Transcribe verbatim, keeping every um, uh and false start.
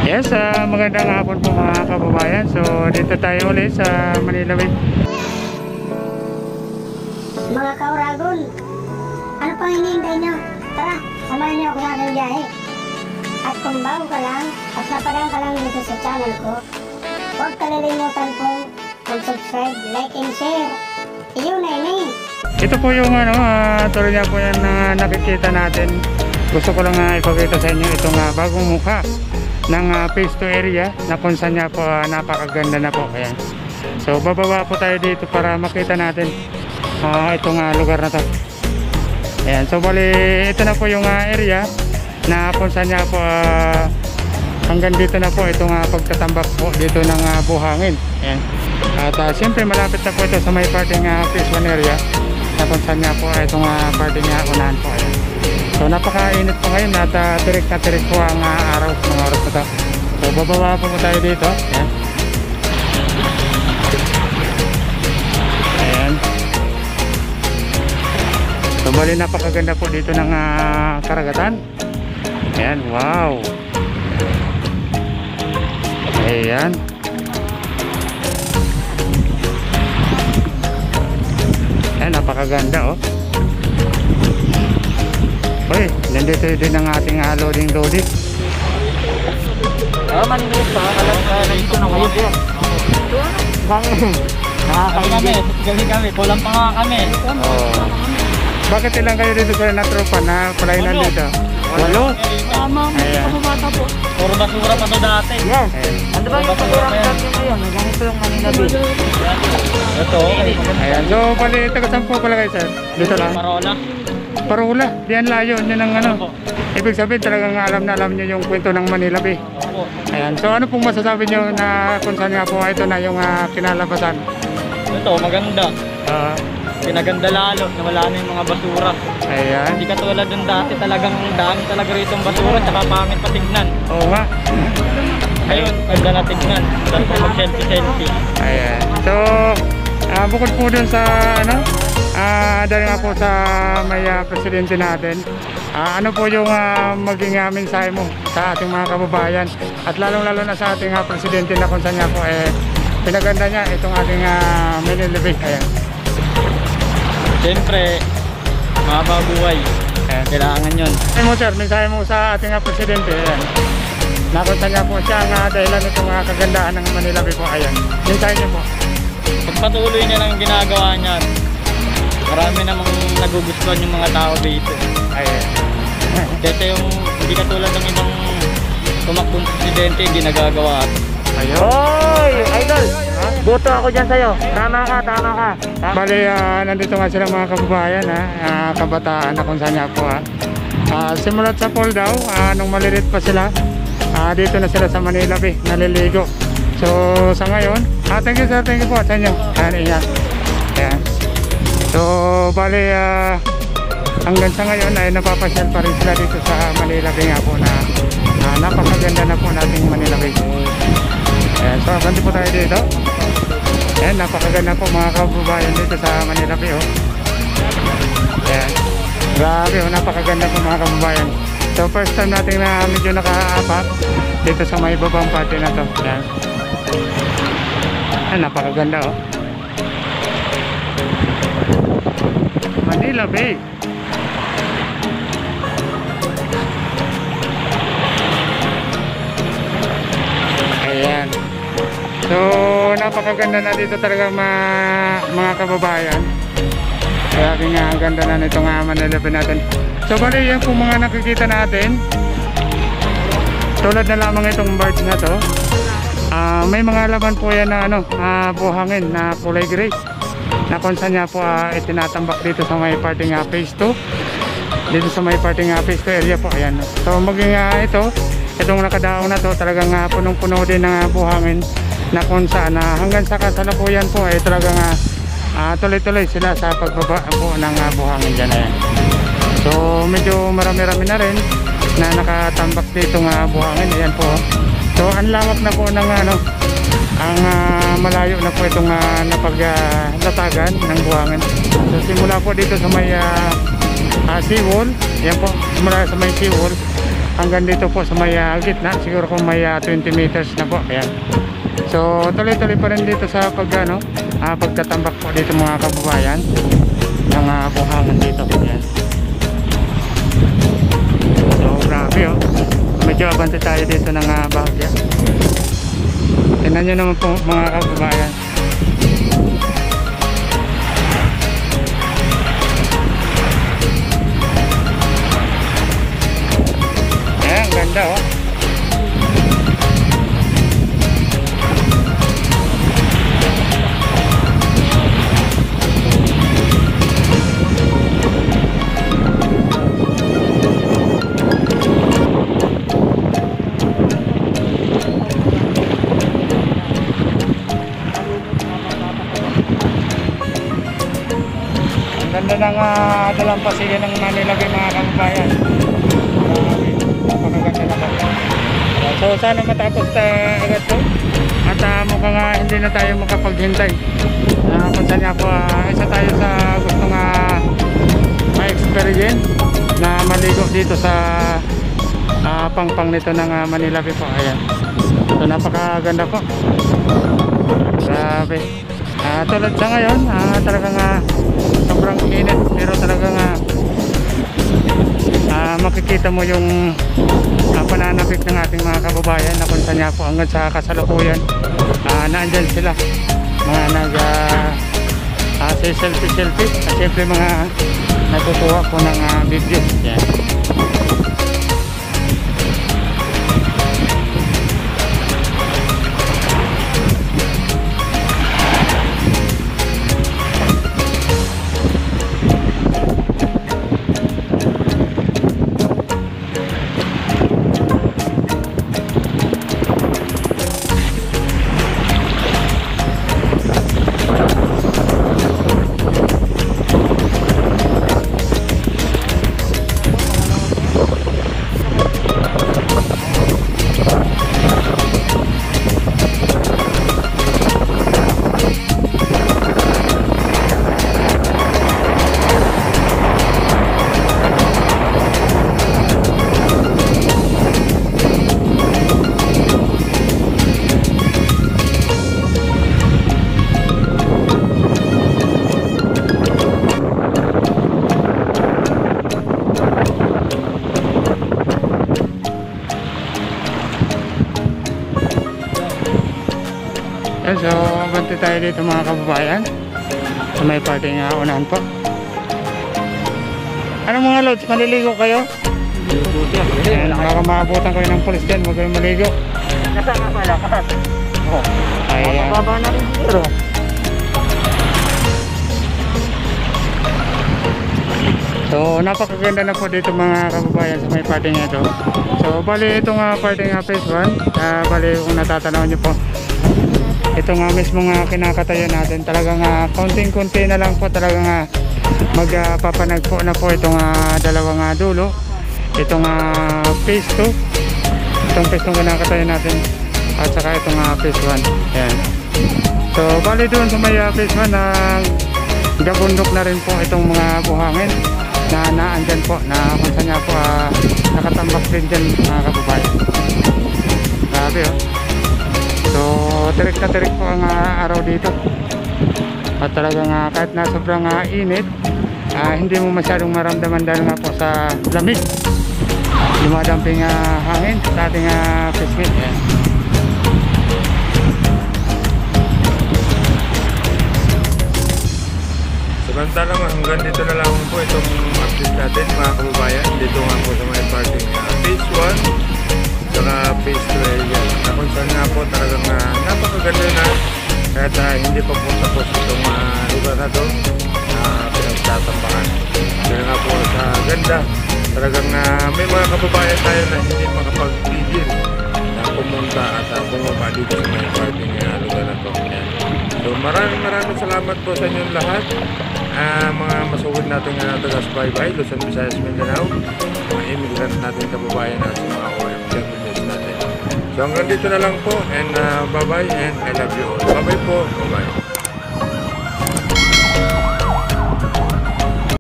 Yes, uh, magandang hapon po mga kababayan. So dito tayo ulit sa Manila Bay. Mga kauragon, ano pang hinihintay nyo? Tara, samahan nyo ako sa aking biyahe. At kung bago ka lang at napadang ka lang dito sa channel ko, huwag kalilimutan pong mag-subscribe, like and share. Iyon na yun eh. Ito po yung ano, uh, tuloy niya po yan na nakikita natin. Gusto ko lang uh, ipakita sa inyo itong uh, bagong mukha ng uh, phase two area na kung saan niya po uh, napakaganda na po. Ayan. So bababa po tayo dito para makita natin uh, itong uh, lugar na to. Ayan. So bali ito na po yung uh, area na kung saan niya po uh, hanggang dito na po itong uh, pagtatambak po dito ng uh, buhangin. Ayan. At uh, siyempre malapit na po ito sa may parting uh, phase one area na kung saan niya po itong uh, parting uh, unahan po. Ayan. So napakainit po ngayon at uh, tirik na tirik po ang uh, araw ng oras na to. So bababa po po tayo dito. Ayan. Ayan. So bali napakaganda po dito ng uh, karagatan. Ayan, wow. Ayan. Ayan, napakaganda oh. Uy, nandito din ang ating uh, loading loading. Ah, manilis pa. Alam ka, nandito na kayo po. Nakakainit. Gabi kami, kulang pa nga kami. Oh. Bakit ilang kayo dito sa natropa na palainan dito? Walo? Tama, ayan. bata po. Puro basura pa to dati. Yes. Ano ba yung pagurang dati ngayon? Ganito yung Manila Bay. Ito, okay. Ayan, so pali, taga-saan po pala kayo sir? Dito lang? Parola. Parola, diyan layo, yun ang ano. Ibig sabihin talagang alam na alam nyo yung kwento ng Manila Bay. Ayan, so ano pong masasabi nyo na kung saan nga po ito na yung uh, kinalabasan? Ito, maganda. Uh, Pinaganda lalo na wala na yung mga basura. Ayan. Hindi katulad yung dati talagang dami talaga rito yung basura tsaka pangit patignan. Oo nga. Ayun, ganda na tignan. Dahil po mag-selfie-selfie. Ayan. So, uh, bukod po dun sa ano, uh, dahil nga po sa may uh, presidente natin, uh, ano po yung uh, maging uh, mensahe mo sa ating mga kababayan at lalong lalo na sa ating uh, presidente na kung saan nga po eh, pinaganda niya itong ating uh, Manila Bay. Ayan. Siyempre, mahaba buhay. Ayan. Kailangan yun. Mensahe mo sir, mensahe mo sa ating uh, presidente. Ayan. Na kung saan nga po siya ang uh, dahilan itong uh, kagandahan ng Manila Bay po. Ayan. Mensahe niyo po. Pagpatuloy niya lang ginagawa niya, marami namang nagugustuhan yung mga tao dito. Ayan. Dito yung hindi katulad ng ibang tumakbong presidente, hindi nagagawa. Ayun. Hoy! Idol! Ha? Boto ako dyan sa'yo. Tama ka, tama ka. Ha? Bali, uh, nandito nga sila mga kababayan, ha? Uh, kabataan na kung saan niya po. Ha? Uh, simulat sa pool daw, uh, nung malilit pa sila, uh, dito na sila sa Manila Bay, naliligo. So, sa ngayon, uh, thank you sir, thank you po sa inyo. Ayan, ingat. Ayan. So, bali, uh, hanggang sa ngayon ay napapasyal pa rin sila dito sa Manila Bay nga po na uh, napakaganda na po nating Manila Bay. Ayan, so ganti po tayo dito. Ayan, napakaganda po mga kababayan dito sa Manila Bay oh. Ayan, grabe oh, napakaganda po mga kababayan. So first time natin na medyo naka-apa dito sa may babang party na to. Ayan. Ayan, napakaganda oh. Manila Bay. Ayan. So napakaganda na dito talaga mga, mga kababayan. Kaya nga ang ganda na nito nga Manila Bay natin. So bali yan po mga nakikita natin. Tulad na lamang itong birds na to. Uh, may mga laman po yan na ano, uh, buhangin na kulay gray. Na kung saan niya po uh, itinatambak dito sa may parting uh, phase two. Dito sa may parting uh, phase two area po. Ayan. So maging uh, ito, itong nakadaong na to talagang uh, punong-puno din ng uh, buhangin. Na kung saan uh, hanggang sa kasalukuyan po ay talagang uh, uh, tuloy-tuloy sila sa pagbaba po ng uh, buhangin dyan. Ayan. So medyo marami-rami na rin na nakatambak dito nga uh, buhangin. Ayan po. So ang lawak na po ng ano, ang uh, malayo na po itong uh, napaglatagan uh, ng buhangin. So simula po dito sa may uh, uh, seawall. Ayan po, simula sa may seawall hanggang dito po sa may uh, gitna, siguro kung may uh, twenty meters na po. Ayan. So tuloy-tuloy pa rin dito sa pag, ano, uh, pagtatambak po dito mga kababayan ng uh, buhangan dito. Ayan. So grabe oh, medyo abante tayo dito ng uh, bahagya. Tingnan nyo naman po mga kababayan. Ayan, ganda oh. Ganda ng uh, dalampasigan ng Manila Bay mga kababayan. Napakaganda naman. So sana matapos uh, agad to. At uh, mukhang uh, hindi na tayo makapaghintay. Uh, kung saan nga po uh, isa tayo sa gustong uh, ma-experience na maligo dito sa uh, pangpang nito ng uh, Manila Bay po. Ayan. So napakaganda po. Grabe. Uh, tulad sa ngayon, uh, talagang uh, sobrang init, pero talagang uh, uh, makikita mo yung uh, pananabik ng ating mga kababayan na kung saan nga po hanggang sa kasalukuyan uh, naandyan sila mga nag uh, uh, selfie selfie at syempre mga nagkukuha po ng uh, video. Yan. So, banti tayo dito mga kababayan sa may parting uh, unahan po. Anong mga loads? Maliligo kayo? Ayan, baka maabutan kayo ng polis dyan. Huwag kayong maligo. Nasa nga pala ka? Oo. Ayan. Mababa na rin siguro. So, napakaganda na po dito mga kababayan sa may parting ito. So, bali itong uh, parting uh, phase one. Uh, bali kung natatanaw nyo po, ito nga mismo nga kinakatayo natin, talagang uh, konting-kunti na lang po, talagang uh, magpapanagpo uh, na po itong uh, dalawang uh, dulo. Itong uh, phase two, itong phase two kinakatayo natin, at saka itong uh, phase one. Ayan. So bali doon sa may uh, phase one, uh, gabundok na rin po itong mga buhangin na naandyan po, na kung saan nga po uh, nakatambak din dyan mga kababayan. Grabe oh. So tirik na tirik po ang uh, araw dito. At talagang uh, kahit na sobrang uh, init, uh, hindi mo masyadong maramdaman dahil nga po sa lamig. Dumadamping uh, hangin sa ating uh, pisngi. Ayan. Samantalang hanggang dito na lang po itong update natin mga kababayan. Dito nga po sa mga parting uh, phase one saka phase two area. Na kung saan nga po talagang uh, napakaganda na kahit uh, hindi pa po tapos itong uh, lugar na to uh, pinagtatambakan. Dahil nga po sa ganda, talagang uh, may mga kababayan tayo na hindi makapagpigil na pumunta at uh, bumaba dito sa mga parting uh, lugar na to. Yan. So maraming maraming salamat po sa inyong lahat. Uh, mga masugod natin nga uh, taga-subaybay, Luzon, Visayas, Mindanao, mga immigrant natin kababayan natin, mga O F W natin. So hanggang dito na lang po, and uh, bye bye, and I love you all. Bye bye po, bye bye.